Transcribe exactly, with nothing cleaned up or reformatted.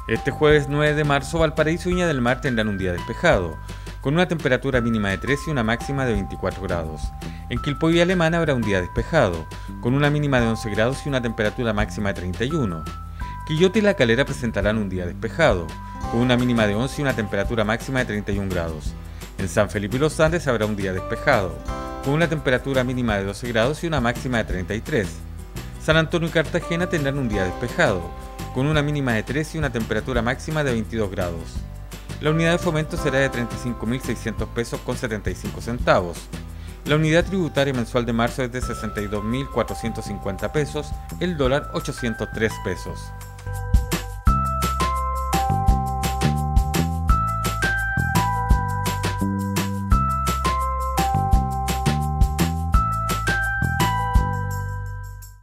Este jueves nueve de marzo, Valparaíso y Viña del Mar tendrán un día despejado, con una temperatura mínima de trece y una máxima de veinticuatro grados. En Quilpué y Alemán habrá un día despejado, con una mínima de once grados y una temperatura máxima de treinta y uno. Quillota y La Calera presentarán un día despejado, con una mínima de once y una temperatura máxima de treinta y un grados. En San Felipe y Los Andes habrá un día despejado, con una temperatura mínima de doce grados y una máxima de treinta y tres. San Antonio y Cartagena tendrán un día despejado, con una mínima de trece y una temperatura máxima de veintidós grados. La unidad de fomento será de treinta y cinco mil seiscientos pesos con setenta y cinco centavos. La unidad tributaria mensual de marzo es de sesenta y dos mil cuatrocientos cincuenta pesos, el dólar ochocientos tres pesos.